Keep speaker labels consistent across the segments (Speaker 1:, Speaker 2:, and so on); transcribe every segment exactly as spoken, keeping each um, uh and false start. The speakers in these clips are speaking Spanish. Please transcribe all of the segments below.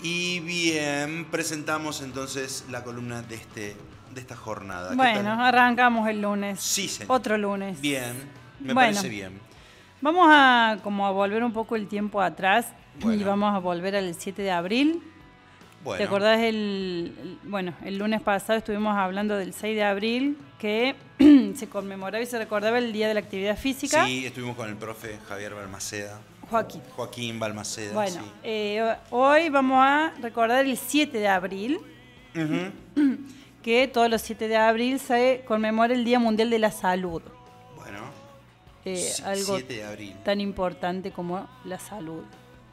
Speaker 1: Y bien, presentamos entonces la columna de, este, de esta jornada.
Speaker 2: Bueno, arrancamos el lunes.
Speaker 1: Sí, señor.
Speaker 2: Otro lunes.
Speaker 1: Bien, me
Speaker 2: bueno,
Speaker 1: parece bien.
Speaker 2: Vamos a como a volver un poco el tiempo atrás
Speaker 1: Bueno.
Speaker 2: y vamos a volver al siete de abril.
Speaker 1: Bueno.
Speaker 2: ¿Te acordás? El, el, bueno, el lunes pasado estuvimos hablando del seis de abril, que se conmemoraba y se recordaba el Día de la Actividad Física.
Speaker 1: Sí, estuvimos con el profe Javier Balmaceda.
Speaker 2: Joaquín.
Speaker 1: Joaquín Balmaceda,
Speaker 2: Bueno,
Speaker 1: sí.
Speaker 2: eh, hoy vamos a recordar el siete de abril,
Speaker 1: Uh-huh.
Speaker 2: que todos los siete de abril se conmemora el Día Mundial de la Salud.
Speaker 1: Bueno,
Speaker 2: Eh, algo
Speaker 1: siete de abril.
Speaker 2: tan importante como la salud.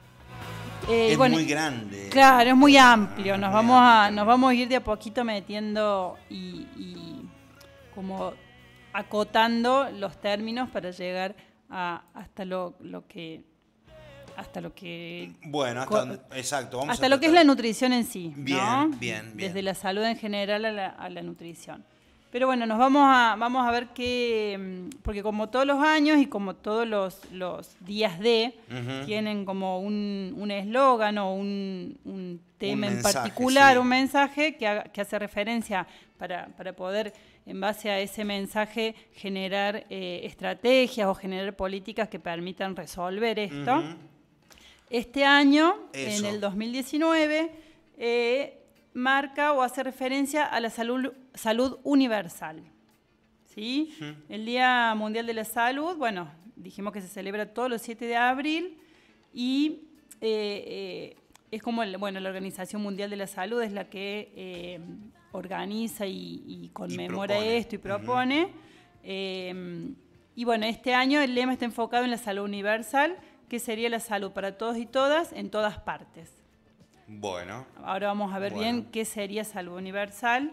Speaker 2: Eh,
Speaker 1: Es
Speaker 2: bueno,
Speaker 1: muy grande.
Speaker 2: Claro, es muy amplio.
Speaker 1: Ah,
Speaker 2: Nos
Speaker 1: muy
Speaker 2: vamos a,
Speaker 1: amplio.
Speaker 2: nos vamos a ir de a poquito metiendo y, y como acotando los términos para llegar a, hasta lo, lo que hasta lo que
Speaker 1: Bueno, hasta donde- exacto. Vamos
Speaker 2: hasta
Speaker 1: a
Speaker 2: lo que es
Speaker 1: tratar-
Speaker 2: la nutrición en sí,
Speaker 1: Bien,
Speaker 2: ¿no?
Speaker 1: bien, bien.
Speaker 2: Desde la salud en general a la, a la nutrición. Pero bueno, nos vamos a, vamos a ver qué, porque como todos los años y como todos los, los días de,
Speaker 1: Ujú.
Speaker 2: tienen como un un eslogan o un, un tema
Speaker 1: Un
Speaker 2: en
Speaker 1: mensaje,
Speaker 2: particular,
Speaker 1: sí.
Speaker 2: un mensaje que, haga- que hace referencia para, para poder, en base a ese mensaje, generar eh, estrategias o generar políticas que permitan resolver esto.
Speaker 1: Ujú.
Speaker 2: Este año,
Speaker 1: Eso.
Speaker 2: en el dos mil diecinueve, eh, marca o hace referencia a la salud, salud universal. ¿Sí?
Speaker 1: Ujú.
Speaker 2: El Día Mundial de la Salud, bueno, dijimos que se celebra todos los siete de abril y eh, eh, es como, el- bueno, la Organización Mundial de la Salud es la que eh, organiza y, y conmemora
Speaker 1: propone.
Speaker 2: esto y propone. Eh, y bueno, este año el lema está enfocado en la salud universal, que sería la salud para todos y todas en todas partes.
Speaker 1: Bueno,
Speaker 2: Ahora vamos a ver
Speaker 1: Bueno.
Speaker 2: bien qué sería salud universal.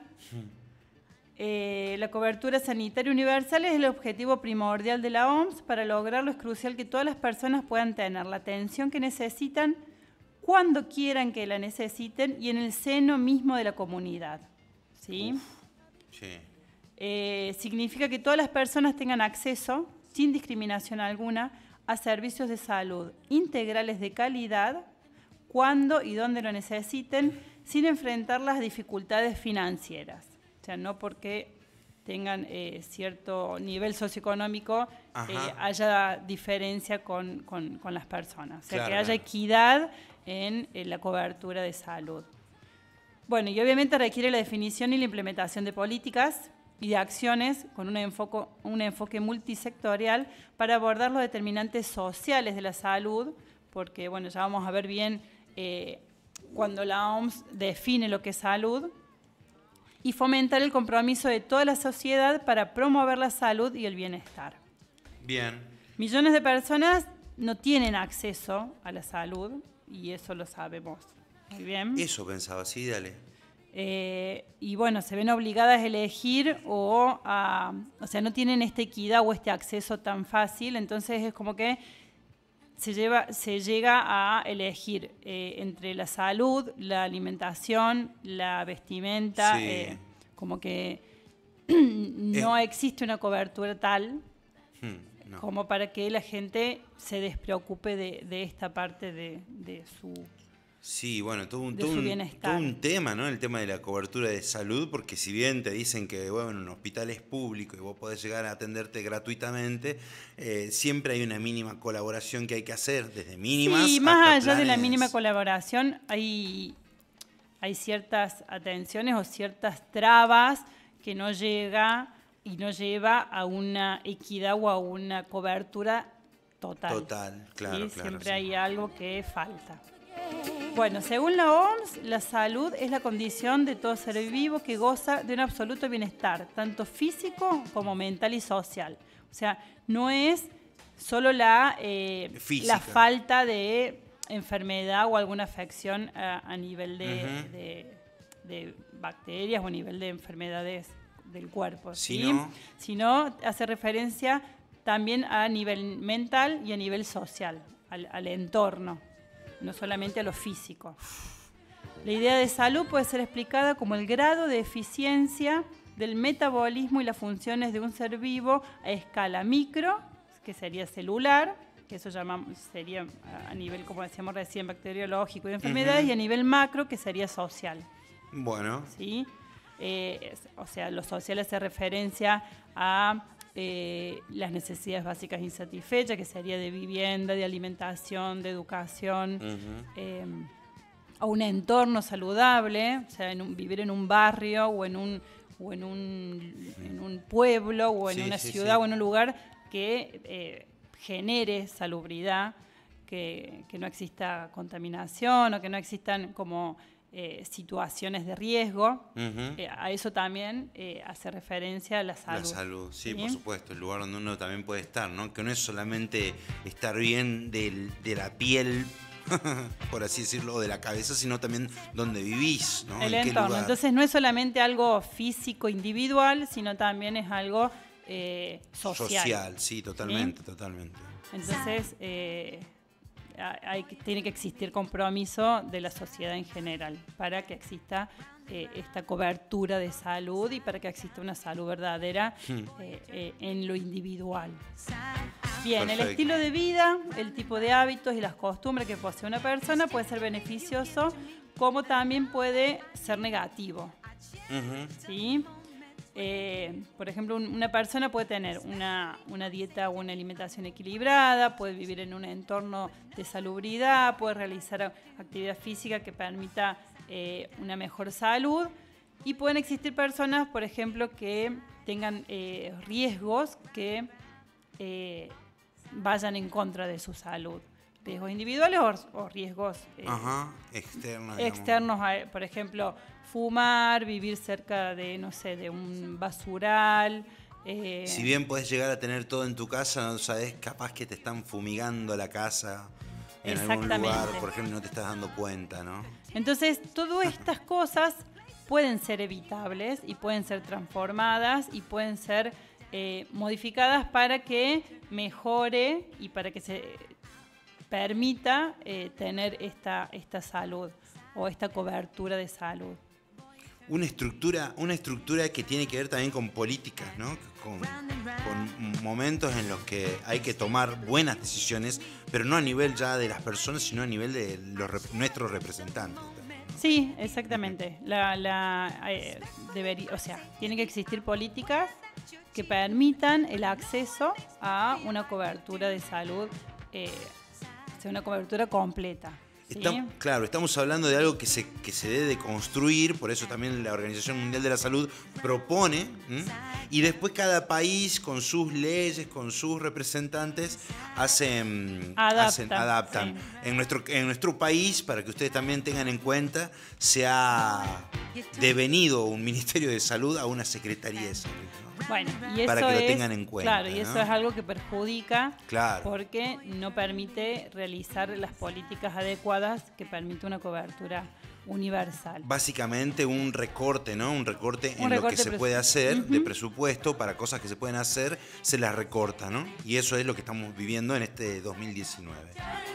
Speaker 2: Eh, la cobertura sanitaria universal es el objetivo primordial de la O M S. Para lograrlo es crucial que todas las personas puedan tener la atención que necesitan cuando quieran que la necesiten y en el seno mismo de la comunidad. ¿Sí?
Speaker 1: sí.
Speaker 2: Eh, significa que todas las personas tengan acceso, sin discriminación alguna, a servicios de salud integrales de calidad, cuando y donde lo necesiten, sin enfrentar las dificultades financieras. O sea, no porque tengan eh, cierto nivel socioeconómico
Speaker 1: Ajá.
Speaker 2: eh, haya diferencia con, con- con las personas. O sea,
Speaker 1: Claro,
Speaker 2: que haya
Speaker 1: claro.
Speaker 2: equidad en, en la cobertura de salud. Bueno, y obviamente requiere la definición y la implementación de políticas y de acciones con un enfoque, un enfoque multisectorial para abordar los determinantes sociales de la salud, porque bueno, ya vamos a ver bien eh, cuando la O M S define lo que es salud, y fomentar el compromiso de toda la sociedad para promover la salud y el bienestar.
Speaker 1: Bien.
Speaker 2: Millones de personas no tienen acceso a la salud y eso lo sabemos muy bien.
Speaker 1: Eso pensaba, sí, dale.
Speaker 2: Eh, y bueno, se ven obligadas a elegir o a, o sea, no tienen esta equidad o este acceso tan fácil, entonces es como que se, lleva, se llega a elegir eh, entre la salud, la alimentación, la vestimenta,
Speaker 1: Sí.
Speaker 2: eh, como que no existe una cobertura tal
Speaker 1: Hmm, no.
Speaker 2: como para que la gente se despreocupe de, de esta parte de, de su...
Speaker 1: Sí, bueno, todo un,
Speaker 2: de
Speaker 1: todo,
Speaker 2: su
Speaker 1: un,
Speaker 2: bienestar.
Speaker 1: todo un tema, ¿no? El tema de la cobertura de salud, porque si bien te dicen que, bueno, un hospital es público y vos podés llegar a atenderte gratuitamente, eh, siempre hay una mínima colaboración que hay que hacer, desde mínimas
Speaker 2: Sí, más
Speaker 1: hasta
Speaker 2: allá de la
Speaker 1: planes-
Speaker 2: mínima colaboración, hay, hay ciertas atenciones o ciertas trabas que no llega y no lleva a una equidad o a una cobertura total.
Speaker 1: Total, claro,
Speaker 2: ¿Sí?
Speaker 1: claro,
Speaker 2: Siempre
Speaker 1: sí.
Speaker 2: hay algo que falta. Bueno, según la O M S, la salud es la condición de todo ser vivo que goza de un absoluto bienestar, tanto físico como mental y social. O sea, no es solo la, eh,
Speaker 1: Física.
Speaker 2: la falta de enfermedad o alguna afección a, a nivel de,
Speaker 1: Ujú.
Speaker 2: de- de bacterias o a nivel de enfermedades del cuerpo, ¿sí?
Speaker 1: Sino-
Speaker 2: Sino hace referencia también a nivel mental y a nivel social, al, al entorno, no solamente a lo físico. La idea de salud puede ser explicada como el grado de eficiencia del metabolismo y las funciones de un ser vivo a escala micro, que sería celular, que eso llamamos, sería a nivel, como decíamos recién, bacteriológico y de enfermedades, uh-huh. y a nivel macro, que sería social.
Speaker 1: Bueno.
Speaker 2: ¿Sí? Eh, es, o sea, lo social hace referencia a eh, las necesidades básicas insatisfechas, que sería de vivienda, de alimentación, de educación, uh-huh. eh, a un entorno saludable, o sea, en un, vivir en un barrio o en un, o en un, en un pueblo o en sí, una sí, ciudad sí. o en un lugar que eh, genere salubridad, que, que no exista contaminación o que no existan como eh, situaciones de riesgo. Uh-huh. Eh, a eso también eh, hace referencia a la salud.
Speaker 1: La salud, sí, ¿sí? Por supuesto, el lugar donde uno también puede estar, ¿no? Que no es solamente estar bien del, de la piel, por así decirlo, o de la cabeza, sino también donde vivís, ¿no?
Speaker 2: El entorno. Entonces no es solamente algo físico, individual, sino también es algo eh, social.
Speaker 1: Social, sí, totalmente, ¿sí? totalmente.
Speaker 2: Entonces eh, hay, tiene que existir compromiso de la sociedad en general para que exista eh, esta cobertura de salud y para que exista una salud verdadera hmm. eh, eh, en lo individual. Bien, perfecto. El estilo de vida, el tipo de hábitos y las costumbres que posee una persona puede ser beneficioso, como también puede ser negativo. Uh-huh. ¿Sí? Eh, por ejemplo, un, una persona puede tener una, una dieta o una alimentación equilibrada, puede vivir en un entorno de salubridad, puede realizar actividad física que permita eh, una mejor salud, y pueden existir personas, por ejemplo, que tengan eh, riesgos que eh, vayan en contra de su salud. Riesgos individuales o, o riesgos eh,
Speaker 1: Ajá, externos.
Speaker 2: Externos, a, por ejemplo, fumar, vivir cerca de, no sé, de un basural. Eh,
Speaker 1: si bien podés llegar a tener todo en tu casa, no sabés, capaz que te están fumigando la casa en algún lugar, por ejemplo, no te estás dando cuenta, ¿no?
Speaker 2: Entonces, todas estas cosas pueden ser evitables y pueden ser transformadas y pueden ser eh, modificadas para que mejore y para que se permita eh, tener esta, esta salud o esta cobertura de salud.
Speaker 1: Una estructura, una estructura que tiene que ver también con políticas, ¿no? Con, con momentos en los que hay que tomar buenas decisiones, pero no a nivel ya de las personas, sino a nivel de los, nuestros representantes.
Speaker 2: Sí, exactamente. La, la, eh, debería, o sea, tiene que existir políticas que permitan el acceso a una cobertura de salud, eh, o sea, una cobertura completa. ¿Sí?
Speaker 1: Está, claro, estamos hablando de algo que se, que se debe de construir, por eso también la Organización Mundial de la Salud propone, ¿m? y después cada país con sus leyes, con sus representantes, hacen,
Speaker 2: Adapta,
Speaker 1: hacen, adaptan. Sí. En, nuestro, en nuestro país, para que ustedes también tengan en cuenta, se ha devenido un Ministerio de Salud a una Secretaría de Salud, ¿no?
Speaker 2: Bueno, y eso
Speaker 1: para que lo
Speaker 2: es,
Speaker 1: tengan en cuenta.
Speaker 2: Claro, y
Speaker 1: ¿no?
Speaker 2: eso es algo que perjudica,
Speaker 1: claro.
Speaker 2: porque no permite realizar las políticas adecuadas que permite una cobertura universal.
Speaker 1: Básicamente un recorte, ¿no? Un recorte un en recorte lo que se puede hacer uh-huh. de presupuesto para cosas que se pueden hacer, se las recorta, ¿no? Y eso es lo que estamos viviendo en este dos mil diecinueve.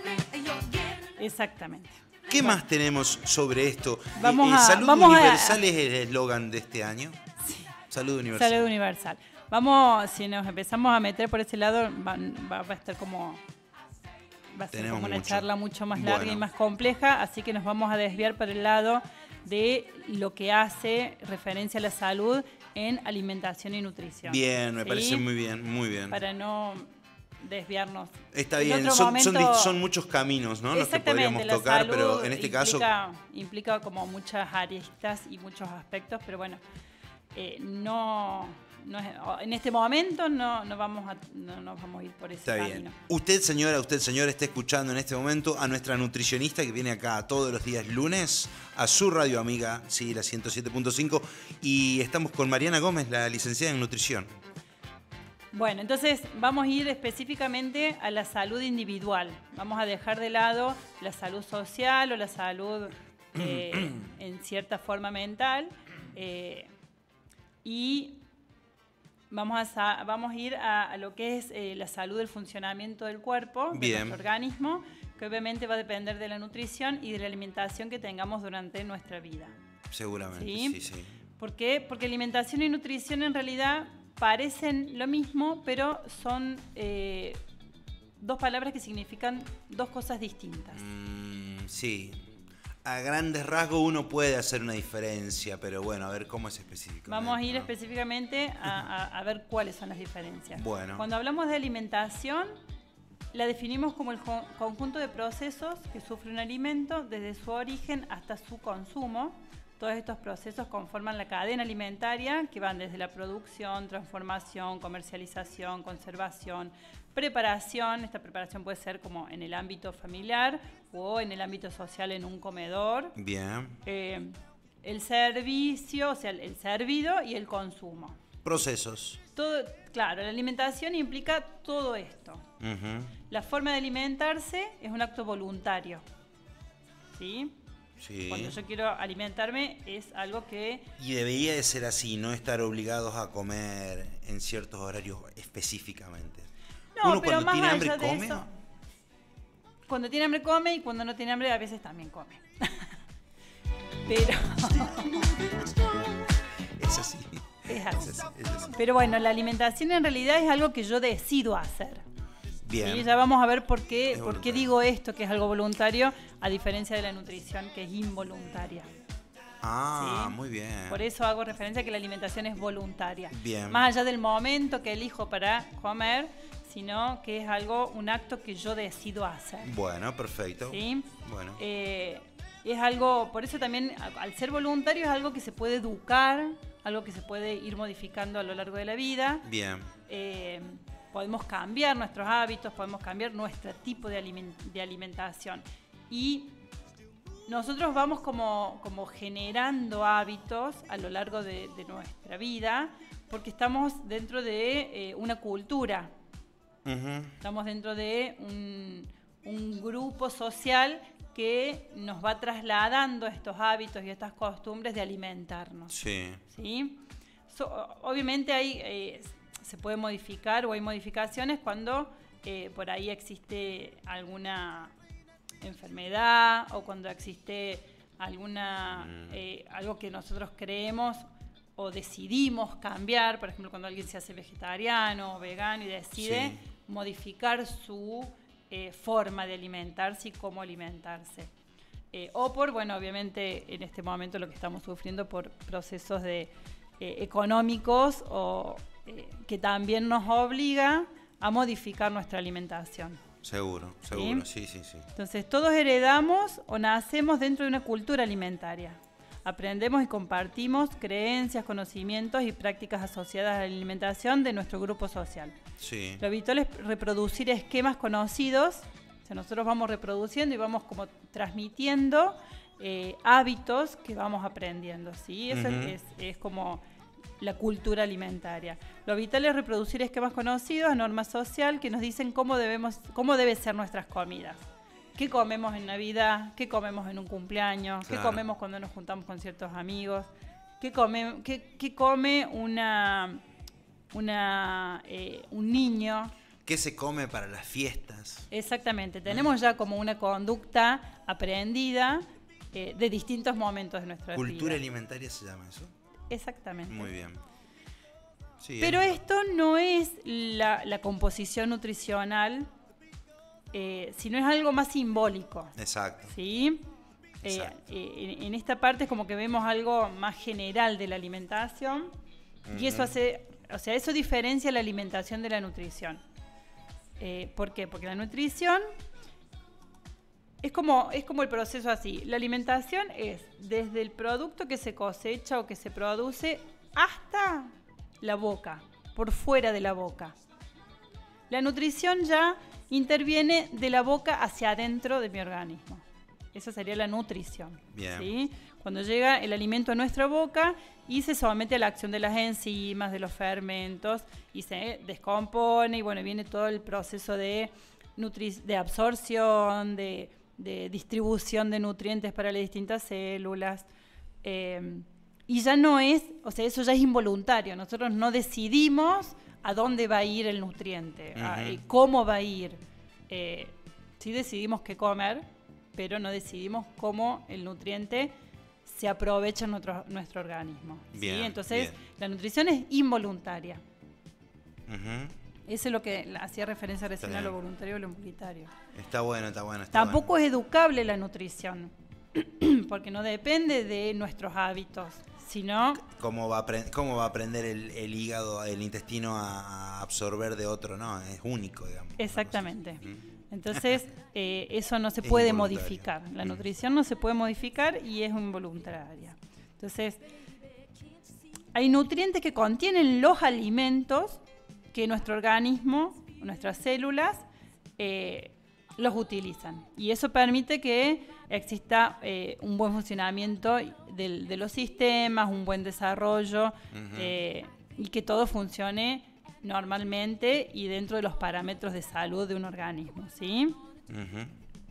Speaker 2: Exactamente.
Speaker 1: ¿Qué bueno. más tenemos sobre esto?
Speaker 2: Vamos
Speaker 1: eh,
Speaker 2: a,
Speaker 1: ¿Salud
Speaker 2: vamos
Speaker 1: universal
Speaker 2: a...
Speaker 1: es el eslogan de este año?
Speaker 2: Sí.
Speaker 1: Salud universal.
Speaker 2: Salud universal. Vamos, si nos empezamos a meter por ese lado, va, va, va a estar como... Va a ser
Speaker 1: Tenemos
Speaker 2: como una
Speaker 1: mucho.
Speaker 2: charla mucho más larga
Speaker 1: bueno.
Speaker 2: y más compleja, así que nos vamos a desviar para el lado de lo que hace referencia a la salud en alimentación y nutrición.
Speaker 1: Bien, me
Speaker 2: ¿sí?
Speaker 1: parece muy bien, muy bien.
Speaker 2: Para no desviarnos.
Speaker 1: Está bien, son, momento, son, son muchos caminos, ¿no? Los que podríamos tocar, pero en este
Speaker 2: implica,
Speaker 1: caso...
Speaker 2: Implica como muchas aristas y muchos aspectos, pero bueno, eh, no... No es, en este momento no, no, vamos a, no nos vamos a ir por ese
Speaker 1: está
Speaker 2: camino.
Speaker 1: Bien. Usted, señora, usted, señor, está escuchando en este momento a nuestra nutricionista que viene acá todos los días lunes a su radio amiga, sí, la ciento siete punto cinco, y estamos con Mariana Gómez, la licenciada en nutrición.
Speaker 2: Bueno, entonces vamos a ir específicamente a la salud individual. Vamos a dejar de lado la salud social o la salud eh, en cierta forma mental eh, y Vamos a, vamos a ir a, a lo que es eh, la salud del funcionamiento del cuerpo,
Speaker 1: Bien.
Speaker 2: de nuestro organismo, que obviamente va a depender de la nutrición y de la alimentación que tengamos durante nuestra vida.
Speaker 1: Seguramente,
Speaker 2: ¿sí?
Speaker 1: sí, sí.
Speaker 2: ¿Por qué? Porque alimentación y nutrición en realidad parecen lo mismo, pero son eh, dos palabras que significan dos cosas distintas.
Speaker 1: Mm, sí. A grandes rasgos uno puede hacer una diferencia, pero bueno, a ver cómo es específicamente.
Speaker 2: Vamos a ir
Speaker 1: ¿no?
Speaker 2: específicamente a, a, a ver cuáles son las diferencias.
Speaker 1: Bueno.
Speaker 2: Cuando hablamos de alimentación, la definimos como el jo- conjunto de procesos que sufre un alimento desde su origen hasta su consumo. Todos estos procesos conforman la cadena alimentaria que van desde la producción, transformación, comercialización, conservación, preparación. Esta preparación puede ser como en el ámbito familiar o en el ámbito social en un comedor.
Speaker 1: Bien.
Speaker 2: Eh, el servicio, o sea, el servido y el consumo.
Speaker 1: Procesos.
Speaker 2: Todo, claro, la alimentación implica todo esto.
Speaker 1: Uh-huh.
Speaker 2: La forma de alimentarse es un acto voluntario. ¿Sí?
Speaker 1: Sí.
Speaker 2: Cuando yo quiero alimentarme es algo que...
Speaker 1: Y debería de ser así, no estar obligados a comer en ciertos horarios específicamente.
Speaker 2: No,
Speaker 1: Uno
Speaker 2: pero
Speaker 1: cuando
Speaker 2: más
Speaker 1: tiene
Speaker 2: allá
Speaker 1: hambre
Speaker 2: de
Speaker 1: come.
Speaker 2: eso, cuando tiene hambre come y cuando no tiene hambre a veces también come. Pero...
Speaker 1: Es así.
Speaker 2: es así.
Speaker 1: Es así, es así.
Speaker 2: Pero bueno, la alimentación en realidad es algo que yo decido hacer.
Speaker 1: Bien.
Speaker 2: Sí, ya vamos a ver por qué,
Speaker 1: Es
Speaker 2: por qué
Speaker 1: voluntario.
Speaker 2: digo esto, que es algo voluntario, a diferencia de la nutrición, que es involuntaria.
Speaker 1: Ah,
Speaker 2: Sí.
Speaker 1: muy bien.
Speaker 2: Por eso hago referencia a que la alimentación es voluntaria.
Speaker 1: Bien.
Speaker 2: Más allá del momento que elijo para comer, sino que es algo, un acto que yo decido hacer.
Speaker 1: Bueno, perfecto.
Speaker 2: ¿Sí?
Speaker 1: Bueno.
Speaker 2: Eh, es algo, por eso también, a- al ser voluntario, es algo que se puede educar, algo que se puede ir modificando a lo largo de la vida.
Speaker 1: Bien.
Speaker 2: Eh, podemos cambiar nuestros hábitos, podemos cambiar nuestro tipo de, aliment- de alimentación. Y nosotros vamos como, como generando hábitos a lo largo de, de nuestra vida, porque estamos dentro de eh, una cultura,
Speaker 1: Uh-huh.
Speaker 2: estamos dentro de un, un grupo social que nos va trasladando estos hábitos y estas costumbres de alimentarnos.
Speaker 1: Sí.
Speaker 2: ¿Sí? So, obviamente hay, eh, se puede modificar o hay modificaciones cuando eh, por ahí existe alguna enfermedad o cuando existe alguna
Speaker 1: Mm.
Speaker 2: eh, algo que nosotros creemos o decidimos cambiar, por ejemplo cuando alguien se hace vegetariano o vegano y decide
Speaker 1: Sí.
Speaker 2: modificar su eh, forma de alimentarse y cómo alimentarse. Eh, o por, bueno, obviamente en este momento lo que estamos sufriendo por procesos de, eh, económicos o, eh, que también nos obliga a modificar nuestra alimentación.
Speaker 1: Seguro, seguro. Sí, sí, sí.
Speaker 2: Entonces, todos heredamos o nacemos dentro de una cultura alimentaria. Aprendemos y compartimos creencias, conocimientos y prácticas asociadas a la alimentación de nuestro grupo social.
Speaker 1: Sí.
Speaker 2: Lo habitual es reproducir esquemas conocidos. O sea, nosotros vamos reproduciendo y vamos como transmitiendo eh, hábitos que vamos aprendiendo, ¿sí? Eso
Speaker 1: Ujú.
Speaker 2: es, es como la cultura alimentaria. Lo vital es reproducir esquemas conocidos, norma social, que nos dicen cómo debemos, cómo deben ser nuestras comidas. ¿Qué comemos en Navidad? ¿Qué comemos en un cumpleaños?
Speaker 1: Claro.
Speaker 2: ¿Qué comemos cuando nos juntamos con ciertos amigos? ¿Qué come, qué, qué come una, una, eh, un niño?
Speaker 1: ¿Qué se come para las fiestas?
Speaker 2: Exactamente, tenemos ya como una conducta aprendida eh, de distintos momentos de nuestra
Speaker 1: ¿Cultura
Speaker 2: vida.
Speaker 1: alimentaria se llama eso?
Speaker 2: Exactamente.
Speaker 1: Muy bien. Sí,
Speaker 2: Pero
Speaker 1: es-
Speaker 2: esto no es la, la composición nutricional, eh, sino es algo más simbólico.
Speaker 1: Exacto.
Speaker 2: ¿Sí? Eh,
Speaker 1: Exacto.
Speaker 2: eh, en, en esta parte es como que vemos algo más general de la alimentación y eso hace, o sea, eso diferencia la alimentación de la nutrición. Eh, ¿Por qué? Porque la nutrición es como, es como el proceso así. La alimentación es desde el producto que se cosecha o que se produce hasta la boca, por fuera de la boca. La nutrición ya interviene de la boca hacia adentro de mi organismo. Esa sería la nutrición.
Speaker 1: Bien.
Speaker 2: ¿Sí? Cuando llega el alimento a nuestra boca y se somete a la acción de las enzimas, de los fermentos y se descompone y bueno, viene todo el proceso de, nutri- de absorción, de, de distribución de nutrientes para las distintas células. Eh, y ya no es, o sea, eso ya es involuntario. Nosotros no decidimos a dónde va a ir el nutriente, a-
Speaker 1: Ujú.
Speaker 2: eh, cómo va a ir. Eh, sí decidimos qué comer, pero no decidimos cómo el nutriente se aprovecha en nuestro, nuestro organismo. ¿sí?
Speaker 1: Bien,
Speaker 2: Entonces,
Speaker 1: bien.
Speaker 2: la nutrición es involuntaria.
Speaker 1: Ujú.
Speaker 2: Eso es lo que hacía referencia recién a lo
Speaker 1: bien.
Speaker 2: voluntario y lo voluntario.
Speaker 1: Está bueno, está bueno. Está
Speaker 2: Tampoco
Speaker 1: bueno.
Speaker 2: es educable la nutrición, porque no depende de nuestros hábitos, sino...
Speaker 1: ¿Cómo va a, apre- cómo va a aprender el, el hígado, el intestino a, a absorber de otro? No, es único, digamos.
Speaker 2: Exactamente.
Speaker 1: Mm.
Speaker 2: Entonces, eh, eso no se
Speaker 1: Es
Speaker 2: puede
Speaker 1: involuntario.
Speaker 2: modificar. La
Speaker 1: Mm.
Speaker 2: nutrición no se puede modificar y es involuntaria. Entonces, hay nutrientes que contienen los alimentos que nuestro organismo, nuestras células, eh, los utilizan. Y eso permite que exista eh, un buen funcionamiento del- de los sistemas, un buen desarrollo,
Speaker 1: Ujú.
Speaker 2: eh, y que todo funcione normalmente y dentro de los parámetros de salud de un organismo, ¿sí?
Speaker 1: Ujú.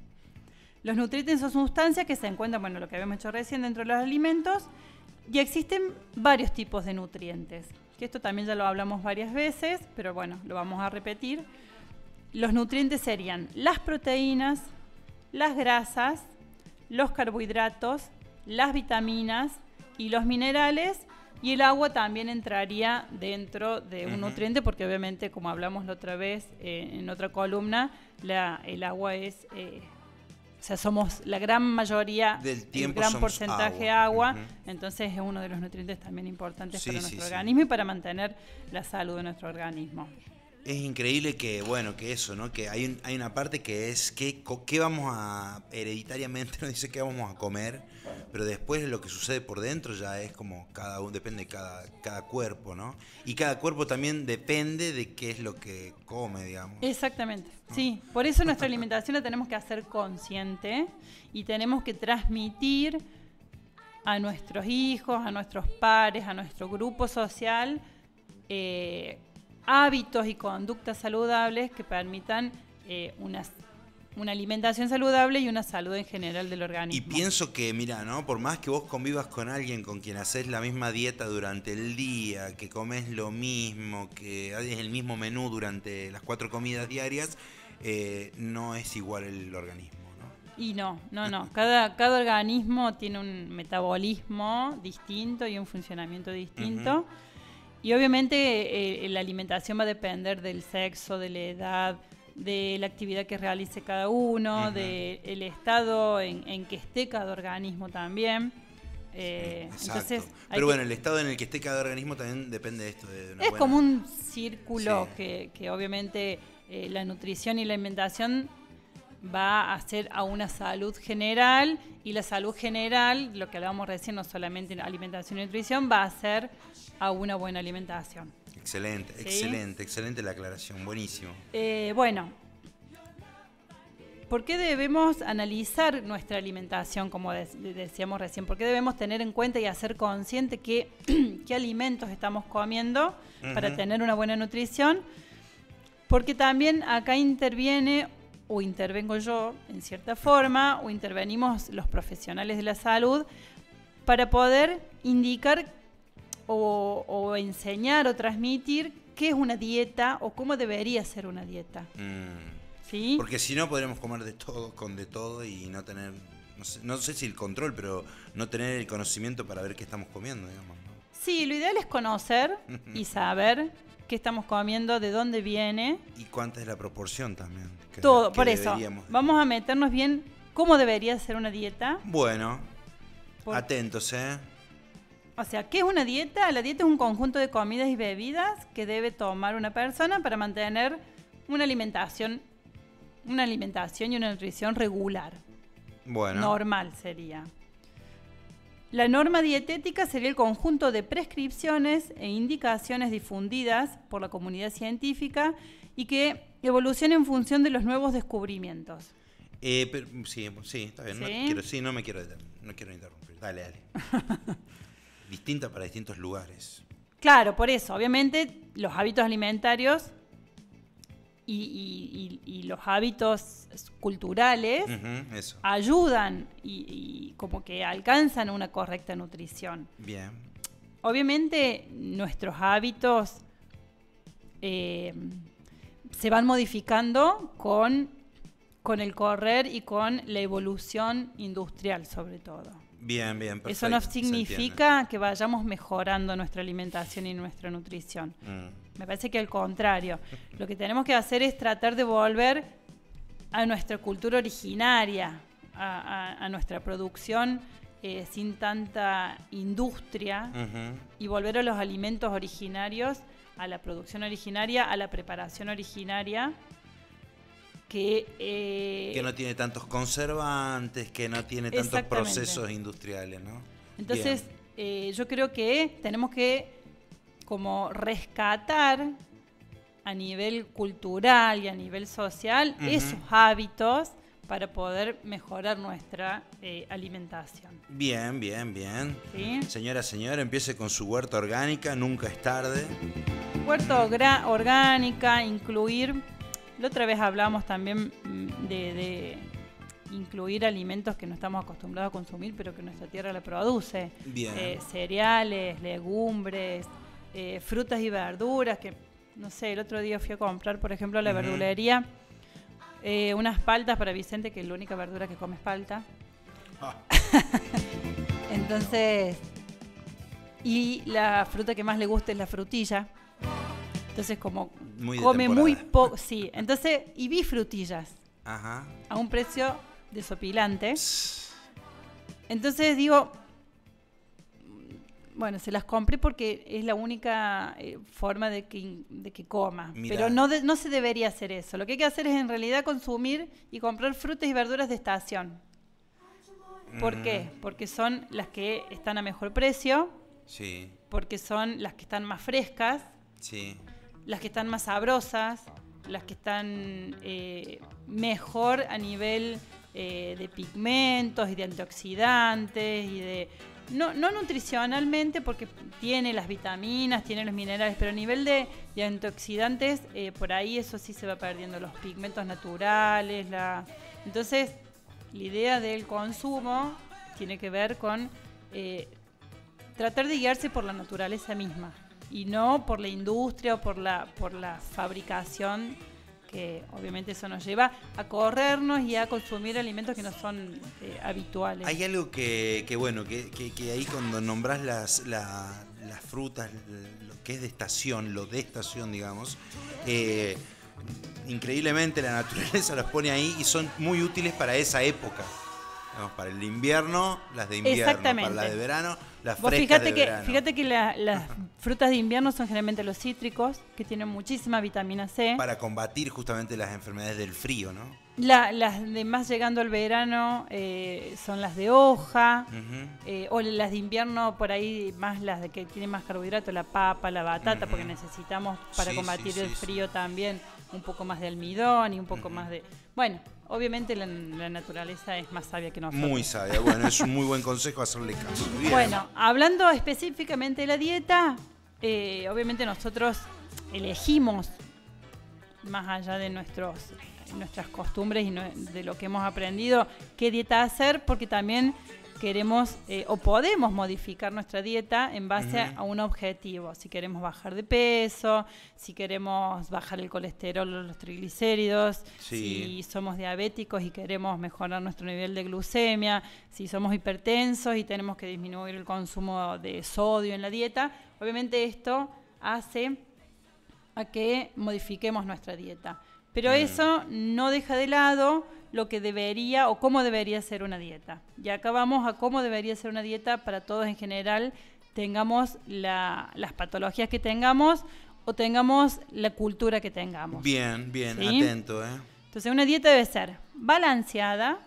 Speaker 2: Los nutrientes son sustancias que se encuentran, bueno, lo que habíamos hecho recién, dentro de los alimentos, y existen varios tipos de nutrientes, que esto también ya lo hablamos varias veces, pero bueno, lo vamos a repetir. Los nutrientes serían las proteínas, las grasas, los carbohidratos, las vitaminas y los minerales, y el agua también entraría dentro de un
Speaker 1: Ujú.
Speaker 2: nutriente, porque obviamente, como hablamos la otra vez eh, en otra columna, la, el agua es... Eh, o sea, somos la gran mayoría,
Speaker 1: Del tiempo
Speaker 2: el gran
Speaker 1: somos
Speaker 2: porcentaje
Speaker 1: agua.
Speaker 2: agua,
Speaker 1: Ujú.
Speaker 2: entonces es uno de los nutrientes también importantes
Speaker 1: Sí,
Speaker 2: para
Speaker 1: sí,
Speaker 2: nuestro
Speaker 1: sí.
Speaker 2: organismo y para mantener la salud de nuestro organismo.
Speaker 1: Es increíble que, bueno, que eso, ¿no? Que hay, un- hay una parte que es qué, co- qué vamos a, hereditariamente, no dice qué vamos a comer, pero después lo que sucede por dentro ya es como cada uno, depende de cada, cada cuerpo, ¿no? Y cada cuerpo también depende de qué es lo que come, digamos.
Speaker 2: Exactamente, sí. Por eso nuestra alimentación la tenemos que hacer consciente y tenemos que transmitir a nuestros hijos, a nuestros pares, a nuestro grupo social, eh, hábitos y conductas saludables que permitan eh, una, una alimentación saludable y una salud en general del
Speaker 1: Y
Speaker 2: organismo.
Speaker 1: pienso que, mira, ¿no? Por más que vos convivas con alguien con quien haces la misma dieta durante el día, que comes lo mismo, que haces el mismo menú durante las cuatro comidas diarias, eh, no es igual el organismo, ¿no?
Speaker 2: Y no, no, no. Cada, cada organismo tiene un metabolismo distinto y un funcionamiento distinto.
Speaker 1: Ujú.
Speaker 2: Y obviamente eh, la alimentación va a depender del sexo, de la edad, de la actividad que realice cada uno,
Speaker 1: Ujú.
Speaker 2: del estado en, en que esté cada organismo también. Eh,
Speaker 1: Exacto.
Speaker 2: entonces, hay
Speaker 1: Pero
Speaker 2: que-
Speaker 1: bueno, el estado en el que esté cada organismo también depende de esto. De una
Speaker 2: es
Speaker 1: buena-
Speaker 2: como un círculo
Speaker 1: Sí.
Speaker 2: que, que obviamente eh, la nutrición y la alimentación va a hacer a una salud general, y la salud general, lo que hablábamos recién, no solamente en alimentación y nutrición, va a ser a una buena alimentación.
Speaker 1: Excelente,
Speaker 2: ¿Sí?
Speaker 1: excelente, excelente la aclaración, buenísimo.
Speaker 2: Eh, bueno, ¿por qué debemos analizar nuestra alimentación, como de- decíamos recién? ¿Por qué debemos tener en cuenta y hacer consciente qué, qué alimentos estamos comiendo para
Speaker 1: Ujú.
Speaker 2: tener una buena nutrición? Porque también acá interviene, o intervengo yo en cierta forma, o intervenimos los profesionales de la salud, para poder indicar o, o enseñar o transmitir qué es una dieta o cómo debería ser una dieta.
Speaker 1: Mm.
Speaker 2: ¿Sí?
Speaker 1: Porque si no podremos comer de todo, con de todo y no tener, no sé, no sé si el control, pero no tener el conocimiento para ver qué estamos comiendo, digamos, ¿no?
Speaker 2: Sí, lo ideal es conocer y saber qué estamos comiendo, de dónde viene,
Speaker 1: Y cuánta es la proporción también. que-
Speaker 2: todo.
Speaker 1: que
Speaker 2: Por eso,
Speaker 1: deberíamos de-
Speaker 2: vamos a meternos bien cómo debería ser una dieta.
Speaker 1: Bueno,
Speaker 2: Por-
Speaker 1: atentos, ¿eh?
Speaker 2: O sea, ¿qué es una dieta? La dieta es un conjunto de comidas y bebidas que debe tomar una persona para mantener una alimentación, una alimentación y una nutrición regular.
Speaker 1: Bueno.
Speaker 2: Normal sería. La norma dietética sería el conjunto de prescripciones e indicaciones difundidas por la comunidad científica y que evoluciona en función de los nuevos descubrimientos.
Speaker 1: Eh, pero- sí, sí, está bien. No,
Speaker 2: ¿Sí?
Speaker 1: quiero, sí, no me quiero detener, no quiero interrumpir. Dale, dale. Distinta para distintos lugares.
Speaker 2: Claro, por eso, obviamente, los hábitos alimentarios y, y- y- y los hábitos culturales
Speaker 1: Ujú, eso.
Speaker 2: ayudan y, y como que alcanzan una correcta nutrición.
Speaker 1: Bien.
Speaker 2: Obviamente, nuestros hábitos eh, se van modificando con, con el correr y con la evolución industrial, sobre todo.
Speaker 1: Bien, bien, perfecto.
Speaker 2: Eso no significa que vayamos mejorando nuestra alimentación y nuestra nutrición. Mm. Me parece que al contrario. Lo que tenemos que hacer es tratar de volver a nuestra cultura originaria, a, a, a nuestra producción eh, sin tanta industria, uh-huh. y volver a los alimentos originarios, a la producción originaria, a la preparación originaria, que, eh,
Speaker 1: que no tiene tantos conservantes, que no tiene tantos procesos industriales, ¿no?
Speaker 2: Entonces, eh, yo creo que tenemos que como rescatar a nivel cultural y a nivel social uh-huh. esos hábitos para poder mejorar nuestra eh, alimentación.
Speaker 1: Bien, bien, bien.
Speaker 2: ¿Sí?
Speaker 1: Señora, señora, empiece con su huerta orgánica, nunca es tarde.
Speaker 2: Huerta orga- orgánica, incluir, la otra vez hablamos también de, de incluir alimentos que no estamos acostumbrados a consumir, pero que nuestra tierra la produce.
Speaker 1: Bien.
Speaker 2: Eh, cereales, legumbres, eh, frutas y verduras, que, no sé, el otro día fui a comprar, por ejemplo, a la uh-huh. verdulería, Eh, unas paltas para Vicente, que es la única verdura que come es palta. Ah. Entonces, y la fruta que más le gusta es la frutilla. Entonces, como
Speaker 1: muy
Speaker 2: come muy poco, sí. Entonces, y vi frutillas.
Speaker 1: Ajá.
Speaker 2: A un precio desopilante. Entonces digo, bueno, se las compré porque es la única eh, forma de que, de que coma. Mirá. Pero no, de, no se debería hacer eso. Lo que hay que hacer es en realidad consumir y comprar frutas y verduras de estación. ¿Por mm. qué? Porque son las que están a mejor precio.
Speaker 1: Sí.
Speaker 2: Porque son las que están más frescas.
Speaker 1: Sí.
Speaker 2: Las que están más sabrosas. Las que están eh, mejor a nivel eh, de pigmentos y de antioxidantes y de... No, no nutricionalmente, porque tiene las vitaminas, tiene los minerales, pero a nivel de, de antioxidantes, eh, por ahí eso sí se va perdiendo, los pigmentos naturales. La... Entonces, la idea del consumo tiene que ver con eh, tratar de guiarse por la naturaleza misma y no por la industria o por la, por la fabricación, que obviamente eso nos lleva a corrernos y a consumir alimentos que no son eh, habituales.
Speaker 1: Hay algo que, que bueno, que, que, que ahí cuando nombrás las, la, las frutas, lo que es de estación, lo de estación, digamos, eh, increíblemente la naturaleza las pone ahí y son muy útiles para esa época. Digamos, para el invierno, las de invierno, para la de verano, las
Speaker 2: Vos
Speaker 1: frescas
Speaker 2: fíjate
Speaker 1: de
Speaker 2: que,
Speaker 1: verano.
Speaker 2: Fíjate que la, las frutas de invierno son generalmente los cítricos, que tienen muchísima vitamina C.
Speaker 1: Para combatir justamente las enfermedades del frío, ¿no?
Speaker 2: La, las de más llegando al verano eh, son las de hoja, uh-huh. eh, o las de invierno por ahí más las de que tienen más carbohidratos, la papa, la batata, uh-huh. porque necesitamos para sí, combatir sí, el sí, frío sí. también un poco más de almidón y un poco uh-huh. más de... Bueno, obviamente la, la naturaleza es más sabia que nosotros.
Speaker 1: Muy sabia, bueno, es un muy buen consejo hacerle caso. Bien.
Speaker 2: Bueno, hablando específicamente de la dieta, eh, obviamente nosotros elegimos, más allá de nuestros, nuestras costumbres y no, de lo que hemos aprendido, qué dieta hacer, porque también queremos eh, o podemos modificar nuestra dieta en base uh-huh. a un objetivo. Si queremos bajar de peso, si queremos bajar el colesterol o los triglicéridos, sí. si somos diabéticos y queremos mejorar nuestro nivel de glucemia, si somos hipertensos y tenemos que disminuir el consumo de sodio en la dieta. Obviamente esto hace a que modifiquemos nuestra dieta. Pero mm. eso no deja de lado lo que debería o cómo debería ser una dieta. Y acá vamos a cómo debería ser una dieta para todos en general, tengamos la, las patologías que tengamos o tengamos la cultura que tengamos.
Speaker 1: Bien, bien, ¿sí? Atento, ¿eh?
Speaker 2: Entonces una dieta debe ser balanceada,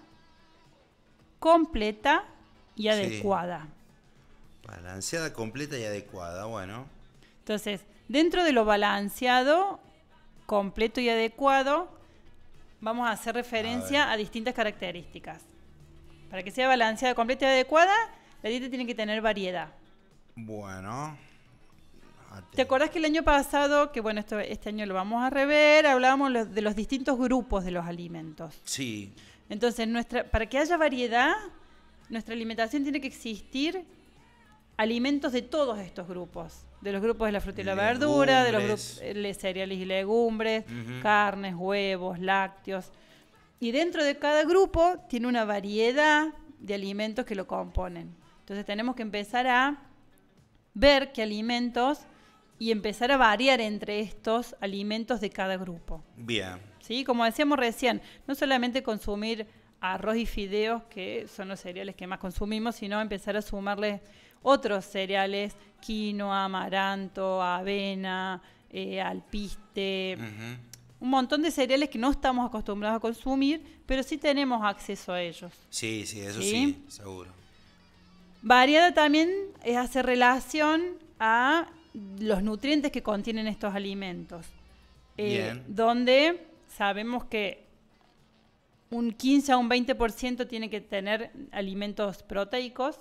Speaker 2: completa y adecuada.
Speaker 1: Sí. Balanceada, completa y adecuada, bueno.
Speaker 2: Entonces, dentro de lo balanceado, completo y adecuado, vamos a hacer referencia a, a distintas características. Para que sea balanceada, completa y adecuada, la dieta tiene que tener variedad.
Speaker 1: Bueno.
Speaker 2: ¿Te acordás que el año pasado, que bueno, esto, este año lo vamos a rever, hablábamos de los distintos grupos de los alimentos?
Speaker 1: Sí.
Speaker 2: Entonces, nuestra, para que haya variedad, nuestra alimentación tiene que existir alimentos de todos estos grupos. De los grupos de la fruta y la legumbres. verdura, de los grupos de cereales y legumbres, uh-huh. carnes, huevos, lácteos. Y dentro de cada grupo tiene una variedad de alimentos que lo componen. Entonces tenemos que empezar a ver qué alimentos y empezar a variar entre estos alimentos de cada grupo.
Speaker 1: Bien.
Speaker 2: ¿Sí? Como decíamos recién, no solamente consumir arroz y fideos, que son los cereales que más consumimos, sino empezar a sumarle otros cereales, quinoa, amaranto, avena, eh, alpiste, uh-huh. un montón de cereales que no estamos acostumbrados a consumir, pero sí tenemos acceso a ellos.
Speaker 1: Sí, sí, eso sí, sí seguro.
Speaker 2: Variada también es hacer relación a los nutrientes que contienen estos alimentos. Eh, donde sabemos que un quince a un veinte por ciento tiene que tener alimentos proteicos,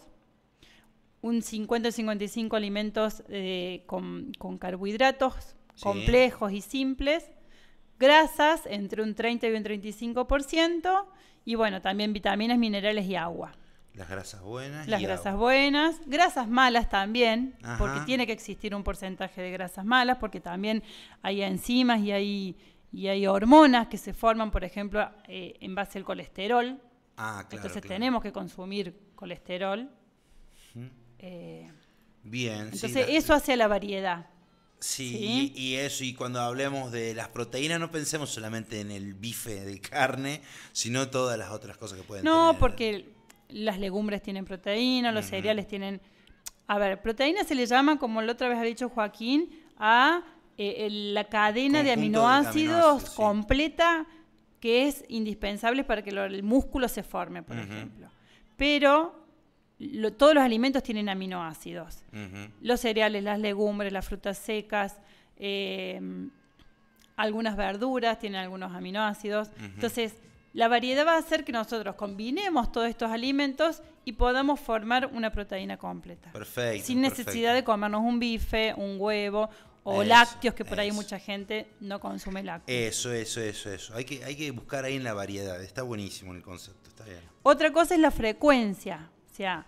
Speaker 2: un cincuenta a cincuenta y cinco por ciento alimentos eh, con, con carbohidratos sí. complejos y simples, grasas entre un treinta y un treinta y cinco por ciento, y bueno, también vitaminas, minerales y agua.
Speaker 1: Las grasas buenas.
Speaker 2: Las
Speaker 1: y
Speaker 2: grasas
Speaker 1: agua.
Speaker 2: buenas, grasas malas también,
Speaker 1: Ajá.
Speaker 2: porque tiene que existir un porcentaje de grasas malas, porque también hay enzimas y hay, y hay hormonas que se forman, por ejemplo, eh, en base al colesterol.
Speaker 1: Ah, claro,
Speaker 2: Entonces
Speaker 1: claro.
Speaker 2: tenemos que consumir colesterol.
Speaker 1: ¿Mm?
Speaker 2: Eh,
Speaker 1: Bien.
Speaker 2: entonces
Speaker 1: sí, la...
Speaker 2: eso hace a la variedad.
Speaker 1: Sí,
Speaker 2: ¿sí?
Speaker 1: Y, y eso, y cuando hablemos de las proteínas no pensemos solamente en el bife de carne, sino todas las otras cosas que pueden
Speaker 2: no,
Speaker 1: tener.
Speaker 2: No, porque las legumbres tienen proteína, los uh-huh. cereales tienen... A ver, proteína se le llama, como la otra vez ha dicho Joaquín, a eh, la cadena Conjunto de aminoácidos, de aminoácidos sí. completa que es indispensable para que lo, el músculo se forme, por uh-huh. ejemplo. Pero lo, todos los alimentos tienen aminoácidos. Uh-huh. Los cereales, las legumbres, las frutas secas, eh, algunas verduras tienen algunos aminoácidos. Uh-huh. Entonces, la variedad va a hacer que nosotros combinemos todos estos alimentos y podamos formar una proteína completa.
Speaker 1: Perfecto.
Speaker 2: Sin necesidad
Speaker 1: perfecto.
Speaker 2: de comernos un bife, un huevo o
Speaker 1: eso,
Speaker 2: lácteos, que por
Speaker 1: eso.
Speaker 2: ahí mucha gente no consume lácteos.
Speaker 1: Eso, eso, eso, eso. Hay que, hay que buscar ahí en la variedad. Está buenísimo el concepto, está bien.
Speaker 2: Otra cosa es la frecuencia. O sea,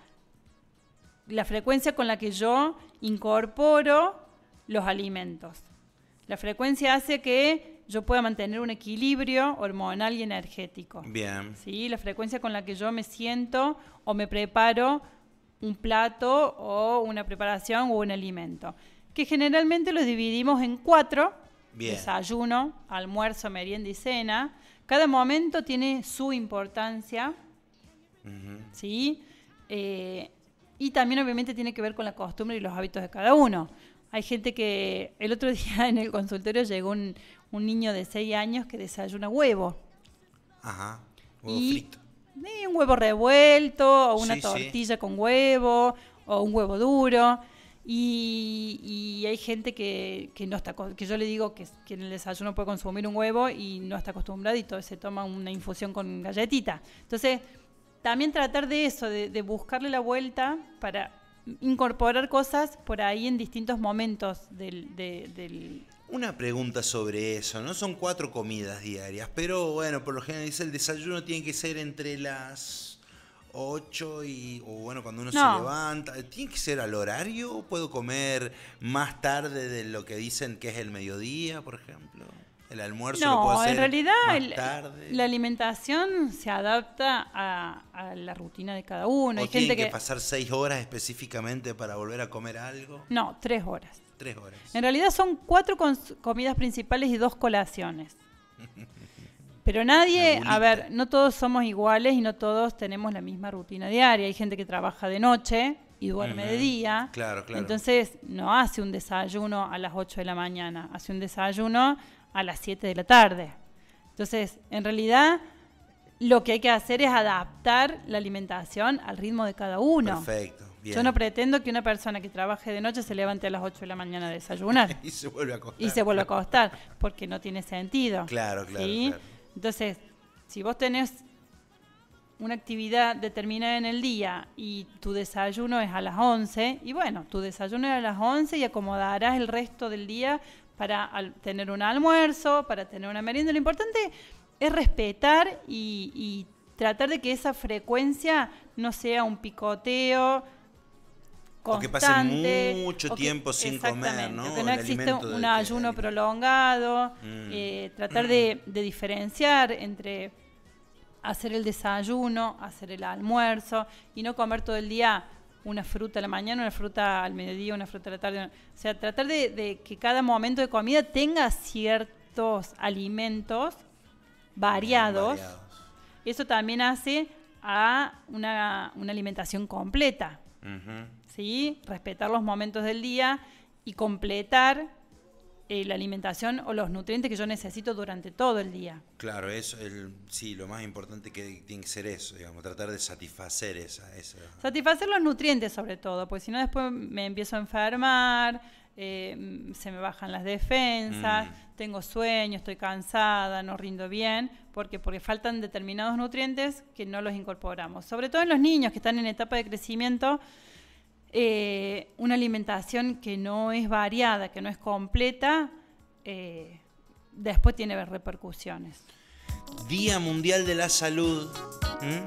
Speaker 2: la frecuencia con la que yo incorporo los alimentos. La frecuencia hace que yo pueda mantener un equilibrio hormonal y energético.
Speaker 1: Bien.
Speaker 2: ¿Sí? La frecuencia con la que yo me siento o me preparo un plato o una preparación o un alimento. Que generalmente lo dividimos en cuatro. Bien. Desayuno, almuerzo, merienda y cena. Cada momento tiene su importancia. Uh-huh. ¿Sí? Eh, y también obviamente tiene que ver con la costumbre y los hábitos de cada uno. Hay gente que... El otro día en el consultorio llegó un, un niño de seis años que desayuna huevo.
Speaker 1: Ajá, huevo
Speaker 2: y,
Speaker 1: frito.
Speaker 2: Y un huevo revuelto, o una
Speaker 1: sí,
Speaker 2: tortilla
Speaker 1: sí.
Speaker 2: con huevo, o un huevo duro. Y, y hay gente que, que no está... Que yo le digo que, que en el desayuno puede consumir un huevo y no está acostumbrado y todo se toma una infusión con galletita. Entonces, también tratar de eso, de, de buscarle la vuelta para... incorporar cosas por ahí en distintos momentos del, de, del...
Speaker 1: Una pregunta sobre eso, ¿no? Son cuatro comidas diarias, pero bueno, por lo general dice el desayuno tiene que ser entre las ocho y... o bueno, cuando uno no. se levanta. ¿Tiene que ser al horario o puedo comer más tarde de lo que dicen que es el mediodía, por ejemplo? El almuerzo
Speaker 2: no,
Speaker 1: lo puedo hacer
Speaker 2: en realidad
Speaker 1: más
Speaker 2: el,
Speaker 1: tarde.
Speaker 2: La alimentación se adapta a, a la rutina de cada uno.
Speaker 1: ¿O
Speaker 2: Hay
Speaker 1: tienen
Speaker 2: gente
Speaker 1: que,
Speaker 2: que
Speaker 1: pasar seis horas específicamente para volver a comer algo?
Speaker 2: No, tres horas.
Speaker 1: Tres horas.
Speaker 2: En realidad son cuatro comidas principales y dos colaciones. Pero nadie, a ver, no todos somos iguales y no todos tenemos la misma rutina diaria. Hay gente que trabaja de noche y duerme uh-huh. de día.
Speaker 1: Claro, claro.
Speaker 2: Entonces no hace un desayuno a las ocho de la mañana, hace un desayuno a las siete de la tarde. Entonces, en realidad, lo que hay que hacer es adaptar la alimentación al ritmo de cada uno.
Speaker 1: Perfecto, bien.
Speaker 2: Yo no pretendo que una persona que trabaje de noche se levante a las ocho de la mañana a desayunar.
Speaker 1: y se vuelve a acostar.
Speaker 2: Y se vuelve a acostar, porque no tiene sentido.
Speaker 1: Claro, claro,
Speaker 2: ¿sí?
Speaker 1: claro.
Speaker 2: Entonces, si vos tenés una actividad determinada en el día y tu desayuno es a las once, y bueno, tu desayuno es a las once y acomodarás el resto del día para al, tener un almuerzo, para tener una merienda. Lo importante es respetar y, y tratar de que esa frecuencia no sea un picoteo constante.
Speaker 1: O que pase mucho
Speaker 2: que,
Speaker 1: tiempo sin comer, ¿no?
Speaker 2: Que no
Speaker 1: el
Speaker 2: exista un
Speaker 1: que,
Speaker 2: ayuno
Speaker 1: el... prolongado.
Speaker 2: prolongado.
Speaker 1: Mm.
Speaker 2: Eh, tratar de, de diferenciar entre hacer el desayuno, hacer el almuerzo y no comer todo el día una fruta a la mañana, una fruta al mediodía, una fruta a la tarde. O sea, tratar de, de que cada momento de comida tenga ciertos alimentos variados. variados. Eso también hace a una, una alimentación completa. Uh-huh. ¿Sí? Respetar los momentos del día y completar eh, la alimentación o los nutrientes que yo necesito durante todo el día.
Speaker 1: Claro, eso, el, sí, lo más importante que tiene que ser eso, digamos, tratar de satisfacer esa, esa...
Speaker 2: Satisfacer los nutrientes sobre todo, porque si no después me empiezo a enfermar, eh, se me bajan las defensas, mm. tengo sueño, estoy cansada, no rindo bien, porque porque faltan determinados nutrientes que no los incorporamos. Sobre todo en los niños que están en etapa de crecimiento, eh, una alimentación que no es variada, que no es completa, eh, después tiene repercusiones.
Speaker 1: Día Mundial de la Salud. ¿Mm?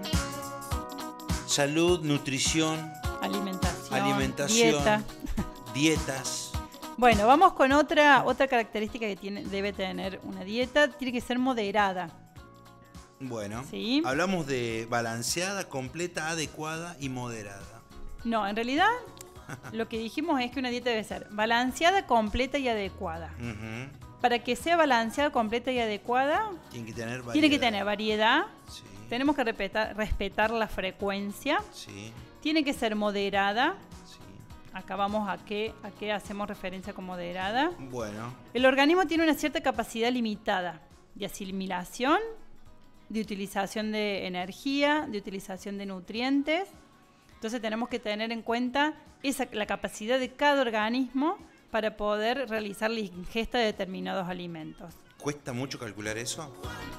Speaker 1: Salud, nutrición,
Speaker 2: alimentación,
Speaker 1: alimentación
Speaker 2: dieta.
Speaker 1: dietas.
Speaker 2: Bueno, vamos con otra, otra característica que tiene, debe tener una dieta, tiene que ser moderada.
Speaker 1: Bueno,
Speaker 2: ¿sí?
Speaker 1: Hablamos de balanceada, completa, adecuada y moderada.
Speaker 2: No, en realidad lo que dijimos es que una dieta debe ser balanceada, completa y adecuada. Uh-huh. Para que sea balanceada, completa y adecuada,
Speaker 1: tiene que tener variedad.
Speaker 2: Tiene que tener variedad.
Speaker 1: Sí.
Speaker 2: Tenemos que respetar, respetar la frecuencia.
Speaker 1: Sí.
Speaker 2: Tiene que ser moderada.
Speaker 1: Sí.
Speaker 2: Acá vamos a qué, a qué hacemos referencia con moderada.
Speaker 1: Bueno.
Speaker 2: El organismo tiene una cierta capacidad limitada de asimilación, de utilización de energía, de utilización de nutrientes. Entonces tenemos que tener en cuenta esa, la capacidad de cada organismo para poder realizar la ingesta de determinados alimentos.
Speaker 1: ¿Cuesta mucho calcular eso?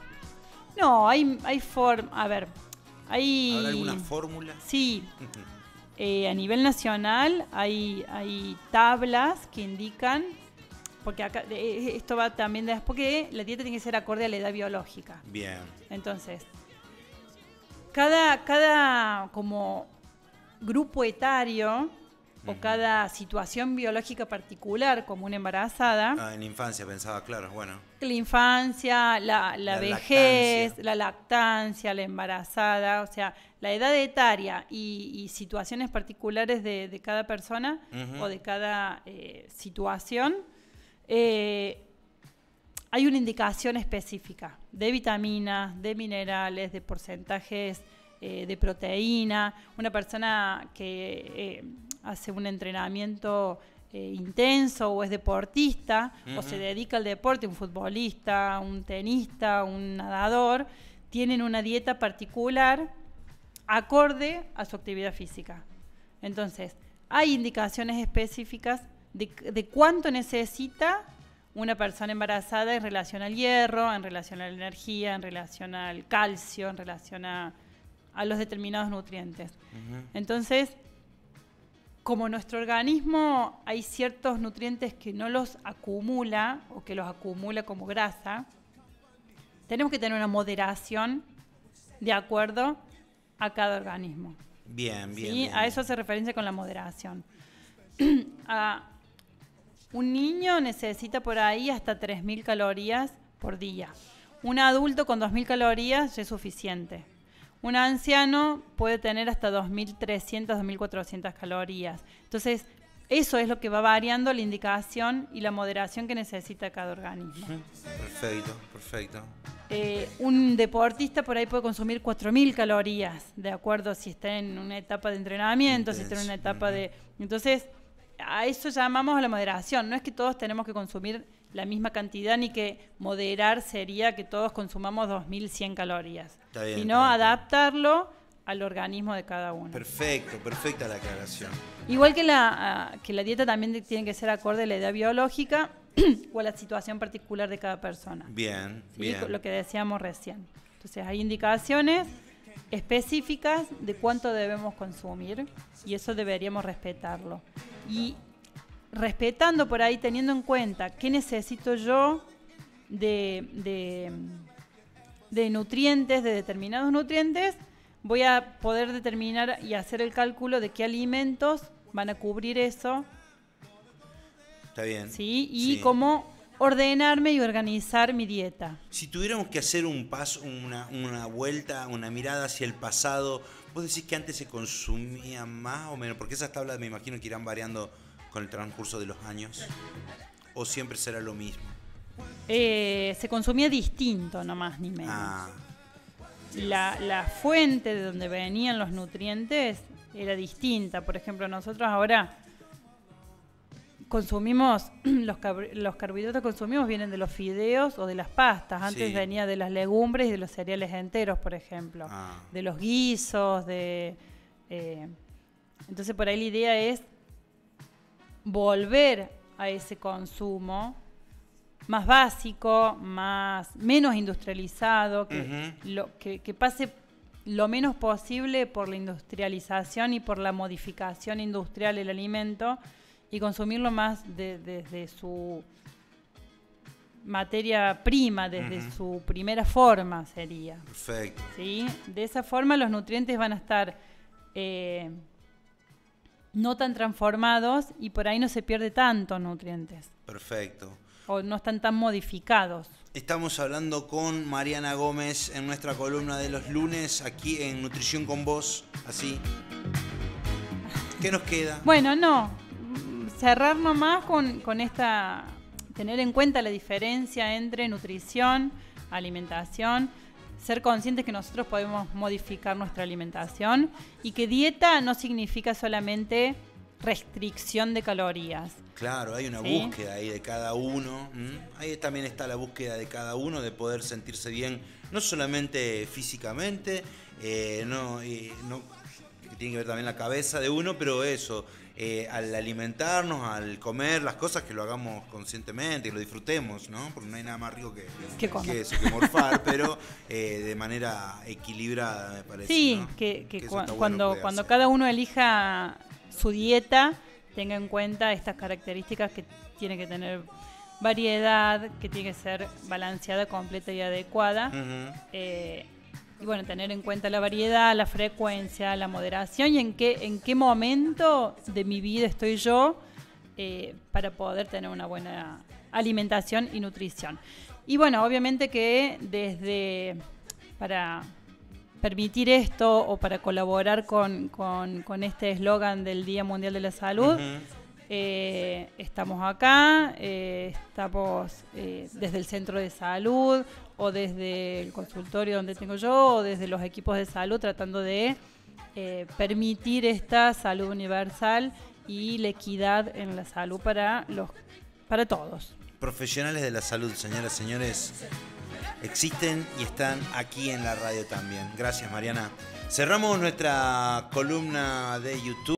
Speaker 2: No, hay, hay forma, a ver, hay...
Speaker 1: ¿Habrá alguna fórmula?
Speaker 2: Sí, eh, a nivel nacional hay, hay tablas que indican, porque acá, eh, esto va también de porque la dieta tiene que ser acorde a la edad biológica.
Speaker 1: Bien.
Speaker 2: Entonces, cada, cada como grupo etario o cada situación biológica particular, como una embarazada.
Speaker 1: Ah, en la infancia pensaba, claro, bueno.
Speaker 2: La infancia, la, la, la vejez, lactancia. la lactancia, la embarazada, o sea, la edad etaria y, y situaciones particulares de, de cada persona uh-huh. o de cada eh, situación, eh, hay una indicación específica de vitaminas, de minerales, de porcentajes eh, de proteína. Una persona que... Eh, hace un entrenamiento eh, intenso o es deportista uh-huh. o se dedica al deporte, un futbolista, un tenista, un nadador, tienen una dieta particular acorde a su actividad física. Entonces, hay indicaciones específicas de, de cuánto necesita una persona embarazada en relación al hierro, en relación a la energía, en relación al calcio, en relación a, a los determinados nutrientes. Uh-huh. Entonces, como nuestro organismo hay ciertos nutrientes que no los acumula o que los acumula como grasa, tenemos que tener una moderación de acuerdo a cada organismo.
Speaker 1: Bien, bien.
Speaker 2: ¿Sí?
Speaker 1: bien
Speaker 2: a eso hace referencia con la moderación. a un niño necesita por ahí hasta tres mil calorías por día. Un adulto con dos mil calorías ya es suficiente. Un anciano puede tener hasta dos mil trescientas, dos mil cuatrocientas calorías. Entonces, eso es lo que va variando la indicación y la moderación que necesita cada organismo.
Speaker 1: Perfecto, perfecto.
Speaker 2: Eh, un deportista por ahí puede consumir cuatro mil calorías, de acuerdo si está en una etapa de entrenamiento, Intenso. si está en una etapa uh-huh. de... Entonces, a eso llamamos a la moderación. No es que todos tenemos que consumir la misma cantidad, ni que moderar sería que todos consumamos dos mil cien calorías,
Speaker 1: está bien,
Speaker 2: sino
Speaker 1: está bien.
Speaker 2: adaptarlo al organismo de cada uno.
Speaker 1: Perfecto, perfecta la aclaración.
Speaker 2: Igual que la, uh, que la dieta también tiene que ser acorde a la edad biológica o a la situación particular de cada persona.
Speaker 1: Bien,
Speaker 2: ¿sí?
Speaker 1: bien.
Speaker 2: Lo que decíamos recién. Entonces hay indicaciones específicas de cuánto debemos consumir y eso deberíamos respetarlo. Y respetando por ahí, teniendo en cuenta qué necesito yo de, de, de nutrientes, de determinados nutrientes, voy a poder determinar y hacer el cálculo de qué alimentos van a cubrir eso.
Speaker 1: Está bien.
Speaker 2: ¿Sí? Y
Speaker 1: sí.
Speaker 2: cómo ordenarme y organizar mi dieta.
Speaker 1: Si tuviéramos que hacer un paso, una, una vuelta, una mirada hacia el pasado, ¿vos decís que antes se consumía más o menos? Porque esas tablas me imagino que irán variando con el transcurso de los años. ¿O siempre será lo mismo?
Speaker 2: Eh, se consumía distinto, no más ni menos.
Speaker 1: Ah.
Speaker 2: La, la fuente de donde venían los nutrientes era distinta. Por ejemplo, nosotros ahora consumimos, los, car- los carbohidratos que consumimos vienen de los fideos o de las pastas. Antes
Speaker 1: Sí.
Speaker 2: venía de las legumbres y de los cereales enteros, por ejemplo.
Speaker 1: Ah.
Speaker 2: De los guisos, de... Eh, entonces por ahí la idea es volver a ese consumo más básico, más menos industrializado, que,
Speaker 1: Uh-huh.
Speaker 2: lo, que, que pase lo menos posible por la industrialización y por la modificación industrial del alimento y consumirlo más de- desde su materia prima, desde
Speaker 1: Uh-huh.
Speaker 2: su primera forma sería.
Speaker 1: Perfecto.
Speaker 2: ¿Sí? De esa forma los nutrientes van a estar eh, no tan transformados y por ahí no se pierde tanto nutrientes
Speaker 1: Perfecto.
Speaker 2: o no están tan modificados.
Speaker 1: Estamos hablando con Mariana Gómez en nuestra columna de los lunes aquí en Nutrición con Vos. Así. ¿Qué nos queda?
Speaker 2: Bueno, no, mm, cerrar nomás con, con esta, tener en cuenta la diferencia entre nutrición, alimentación, ser conscientes que nosotros podemos modificar nuestra alimentación y que dieta no significa solamente restricción de calorías.
Speaker 1: Claro, hay una
Speaker 2: Sí.
Speaker 1: búsqueda ahí de cada uno. ¿m? Ahí también está la búsqueda de cada uno de poder sentirse bien, no solamente físicamente, eh, no, eh, no, que tiene que ver también la cabeza de uno, pero eso, eh, al alimentarnos, al comer las cosas, que lo hagamos conscientemente, que lo disfrutemos, ¿no? Porque no hay nada más rico que,
Speaker 2: Que comer.
Speaker 1: que eso, que morfar, pero eh, de manera equilibrada, me parece.
Speaker 2: Sí,
Speaker 1: ¿no?
Speaker 2: que, que
Speaker 1: eso
Speaker 2: cua-
Speaker 1: está bueno
Speaker 2: cuando,
Speaker 1: poder
Speaker 2: cuando
Speaker 1: hacer.
Speaker 2: cada uno elija su dieta, tenga en cuenta estas características que tiene que tener variedad, que tiene que ser balanceada, completa y adecuada.
Speaker 1: Ujú.
Speaker 2: Eh, y bueno, tener en cuenta la variedad, la frecuencia, la moderación y en qué, en qué momento de mi vida estoy yo eh, para poder tener una buena alimentación y nutrición. Y bueno, obviamente que desde para permitir esto o para colaborar con, con, con este eslogan del Día Mundial de la Salud,
Speaker 1: Ujú.
Speaker 2: eh, estamos acá, eh, estamos eh, desde el centro de salud o desde el consultorio donde tengo yo o desde los equipos de salud tratando de eh, permitir esta salud universal y la equidad en la salud para los para todos.
Speaker 1: Profesionales de la salud, señoras y señores, existen y están aquí en la radio también. Gracias, Mariana. Cerramos nuestra columna de YouTube.